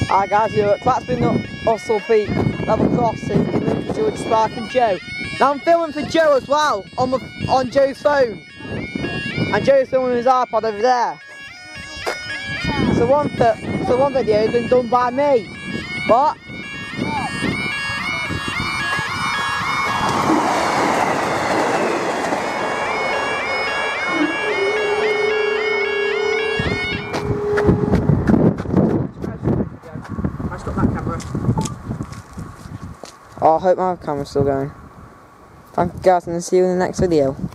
Alright guys, that's been the Hustle Peak level crossing in the George Spark and Joe. Now I'm filming for Joe as well on Joe's phone. And Joe's filming his iPod over there. So one video has been done by me. What? I stopped that camera. Oh, I hope my camera's still going. Thank you guys and I'll see you in the next video.